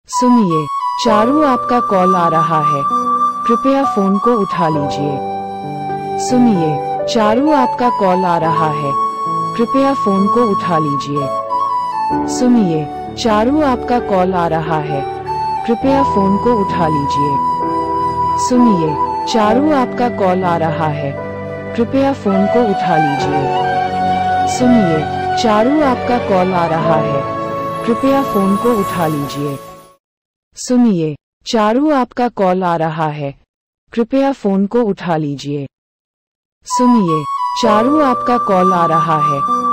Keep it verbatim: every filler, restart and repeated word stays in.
सुनिए, चारू आपका कॉल आ रहा है, कृपया फोन को उठा लीजिए। सुनिए, चारू आपका कॉल आ रहा है, कृपया फोन को उठा लीजिए। सुनिए, चारू आपका कॉल आ रहा है, कृपया फोन को उठा लीजिए। सुनिए, चारू आपका कॉल आ रहा है, कृपया फोन को उठा लीजिए। सुनिए, चारू आपका कॉल आ रहा है, कृपया फोन को उठा लीजिए। सुनिए, चारू आपका कॉल आ रहा है, कृपया फोन को उठा लीजिए। सुनिए, चारू आपका कॉल आ रहा है,